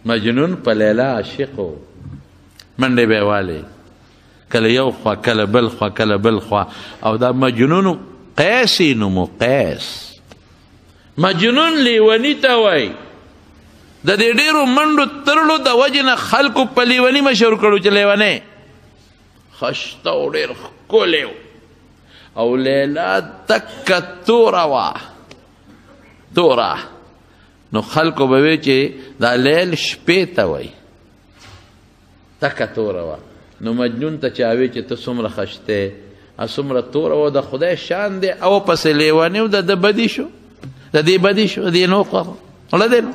مجنون په لیلا عاشق و منډې به یې والې کله یو خوا کله بل خوا کله بل خوا او دا مجنون قیس یې نومو قیس مجنون لیوني ته وایي د دې ډېرو منډو ترلو د وجې نه خلکو په لیوني مشهور کړو چې لیونی خشته او ډېر ښکلی او لیلا تکه توره وه توره نو خلکو به وی چې دا لیل شپې ته وایي تکه توره وه نو مجنون ته چا وی چې ته څومره خشته څومره توره وه د خدای شان دی او پسې لیونی و د ده بدي شو د دې بدي شو د دې نو خوړه دی نو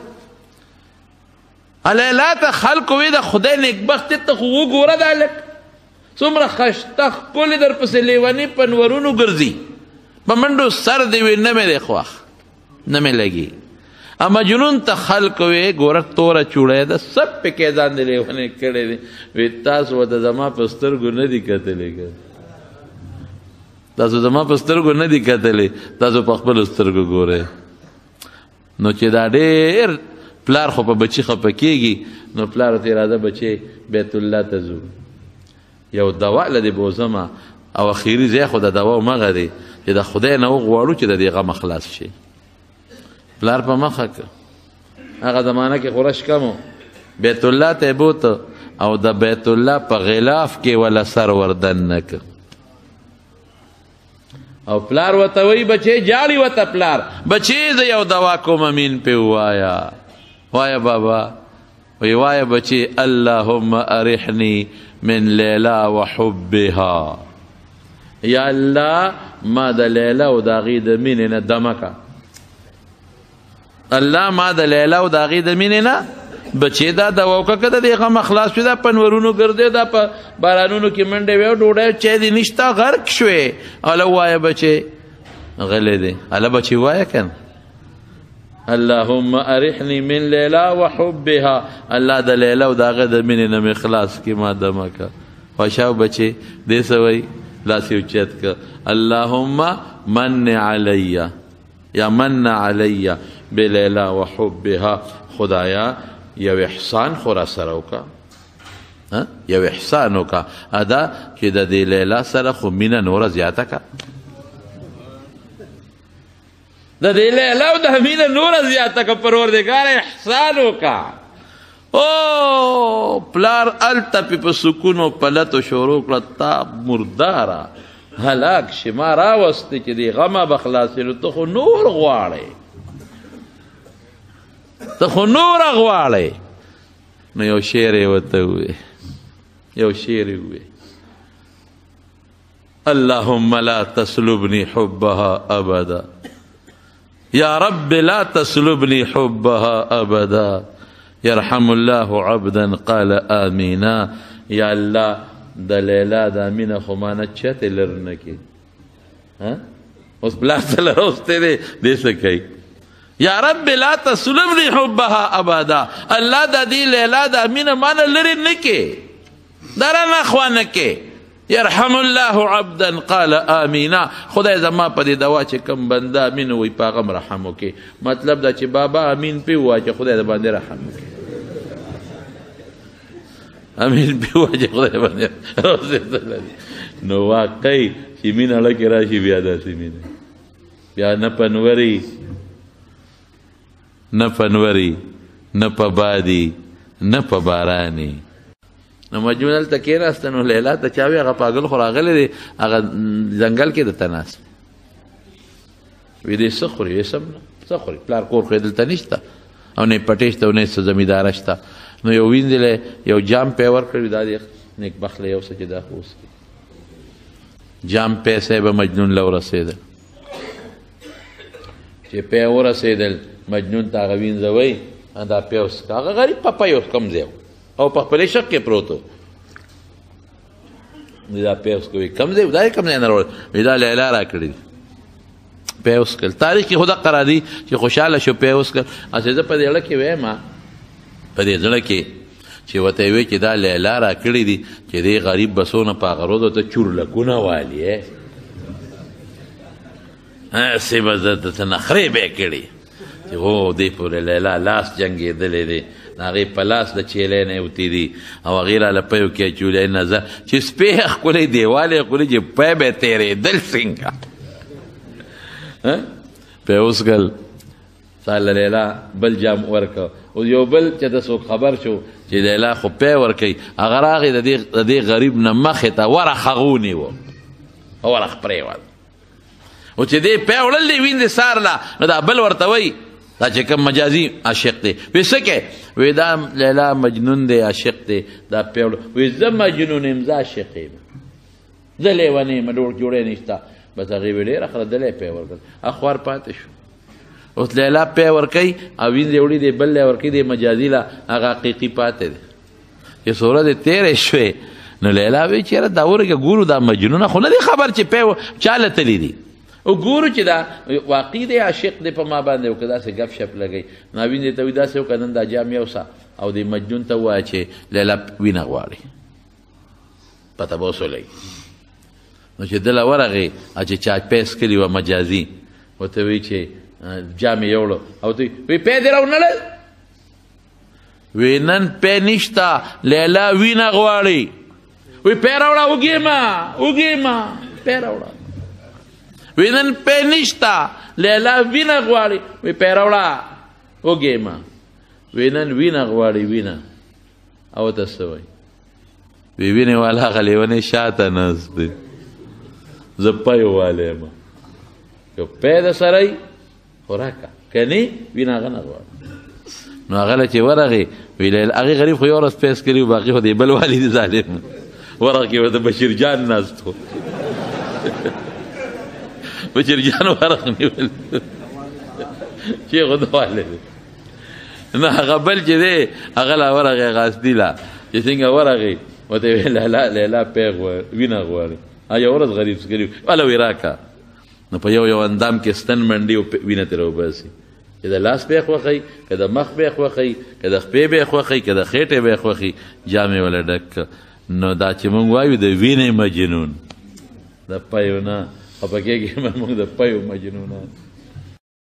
لیلا ته خلکو وی د خدای نیکبختي ته خو وګوره دا لک څومره خشته ښکلې در پسې لیوني په نورونو ګرځي په منډو سر دې وي نه مې دی خوښ نه مې لګي مجنون ته خلکو وی ګوره توره چوړی ده سب پکې ځان دی لیونی کړی دی وی تاسو ورته زما په سترګو نه دي کتلی تاسو زما په سترګو نه دي کتلی تاسو په خپلو سترګو ګورئ نو چې دا ډېر پلار خو په بچي خفه کېږي نو پلار ورته اراده بچی بیت الله ته ځو یو دوا له دې بوزمه او اخري ځای خو د دوا همغه دی چې د خدای نه وغواړو چې د دې غمه خلاص شي پلار په مخه که هغه زمانه کې خورش کم بیت الله ته یې بوته او د بیت الله په غلاف کې ولا سر وردننه که او پلار ورته وایي بچی جاړي ورته پلار بچی زه یو دوا کوم امین پې ووایه وایه بابا وی وایه بچی اللهم ارحنی من لیلا و حبها یا الله ما د لیلا او د هغې د مینې نه دمه که الله ما د لیلا او د هغې د مینې نه بچې دا دوا وکړه که د دې غمه خلاص شوې دا په نورونو ګرځې دا په بارانونو کې منډې وې او ډوډۍ چای دې نشته غرق شوې هله ووایه بچې غلی دی هله بچې ووایه که نه اللهم ارحنی من لیلا و حبها الله د لیلا او د هغه د مینې نه مې خلاص کړي ما دمه که خوشحاو بچې دې څه وایي لاس یې اوچت که اللهم من علی یا من علی بلیلا و حبها خدایا یو احسان خو را سره وکړه یو احسان وکړه ادا چې د دې لیلا سره خو مینه نوره زیاته که د دې لیلا او د مینه نوره زیاته که پروردګار احسان وکړه او پلار هلته پې په سکونو پلتو شروع کړه تا مرداره هلاک شي ما راوستې چې دې غمه به خلاصېږي ته خو نور غواړې ته خو نوره غواړې نو یو شعر یې ورته ووایي یو شعر یې ووایي اللهم لا تسلبني حبها ابدا یا رب لا تسلبني حبها ابدا يرحم الله عبدا قال آمینا یا الله د لیلا د مینه خو ما نه چتې لر نه کړي اوس پلار ته لروستی دی دې څه کوي یا رب لا تسلبني حبها ابدا الله د دې لیلا د مینه ما نه لرې نه کې دا رانه خوا نه کې يرحم الله عبدا قال آمینا خدای زما په دې دوا چې کوم بنده امین وایي په هغه م رحم وکړي مطلب دا چې بابا امین پې ووایه چې خدای د باندې رحم وکړي امین پې ووایه چې خدای باندې رسېدلی نو واقعي چې مینه لکې راشي بیا داسې مینه بیا نه پنوري نه پنوري نه په بادي نه په باراني نو مجنون هلته کېناسته نو لیلا ته چا وي هغه پاگل خو راغلی دی هغه ځنګل کې درته ناست وی دی څه خوري وی سم نه څه خوري پلار کور خو یې دلته نشته او نه یې پټی شته او نه یې څه زمینداره شته نو یو ویندې یو جام پی ورکړی دا دی نیکبخت له یو څه چې دا خو اوس جام پیسې به مجنون له ورسېدل چې پی ورسېدل مجنون ته هغه وینځوئ دا پی اوس هغه غریب پپی اوس کم ځای او په خپلې شک کې پروت و دا پی اوس کوي کم ځای دا یې کم ځای نه راوړی وایي دا لیلا راکړي دي پی اوس کړل تاریخ کې خو دقه راځي چې خوشحاله شو پی اوس کړل هسې زه په دې زړه کې وایم په دې زړه کې چې ورته یې وایي چې دا لیلا راکړي دي چې دې غریب بسونه په هغه روزو ته چورلکونه والي هسې به درته نخرې به یې کړي چې هو دې پورې لیلا لاس جنګېدلی دی هغې په لاس د چیلی نه یې وتېدي او هغې راله پیو کې اچولې نظر چې سپی یې ښکلی دیوال یې ښکلی چې پی به یې تېرېدل څنګه پی اوس کل ساله لیلا بل جام ورکه او یو بل چې د څوک خبر شو چې لیلا خو پی ورکوي هغه راغې د دې غریب نه مخې ته ورخ هغه ونیو ورخ پرېوت او چې دې پی وړل دی وین د سار لا نو دا بل ورته وایي دا چې کوم مجازي عاشق دی وی څه کې وی دا لیلا مجنون دی عاشق دی دا پی وړل وی زه مجنون یم زه عاشق یم زه لیونی یم ډوړ جوړی نشته بس هغې وی ډېره ښه دلی پی ورکړ اخوار پاتې شو اوس لیلا پی ورکوي او وین دې وړي دی بل دی ورکوي دی مجازي لا هغه حقیقي پاتې دی چې څومره دې تېرې شوې نو لیلا وی چېره دا ورکه ګورو دا مجنونه خو نه دی خبر چې پی چاله تللی دي وګورو چې دا واقعي دی عاشق دی په ما باندې او که داسې ګپ شپ لګوي ناوین دې ته وایي داسې وکړه نن دا جام یوسه او دې مجنون ته ووایه چې لیلا وینه غواړي پته به اوس ولګي نو چې دله ورغې او چې چا پیس کړي وه مجازي ورته وایي چې جام یې یوړو او ته وی پی دې راونړل وی نن پی نشته لیلا وینه غواړي وی پی راوړه وږې ما پی راوړه وی نن پی نشته لیلا وینه غواړي وی پی راوړه وږې ما وی نن وینه غواړي وینه او ته څه وایي وی وینې والا هغه لیونی شاته ناست دی زه پی والی یم که پی د سره یي خو راکړه که نه وینه هغه نه غواړي نو هغه له چې ورغې وی هغې غریب خو یو ورځ پیس کړي و باقي خو د بل والي دي ظالم ورغې ورته بشیر جان ناست و بشیر جان ورغنیول چې خو ده والی دی نو هغه بل چې دی هغه لا ورغې غاصدي لا چې څنګه ورغې ورته ویې لیلا پی وینه غواړي یو ورځ غریب کړي والا وی راکړه نو په یو اندام کې ستن منډي او وینه ترې وباسي که د لاس بیخ وخی که د مخ بیخ وخی که د خپې بیخ وخی که د خېټې بیخ وخی جامې وله ډک نو دا چې موږ وایو د وینې مجنون د پیو نه خفه کېږي موږ د پیو مجنونان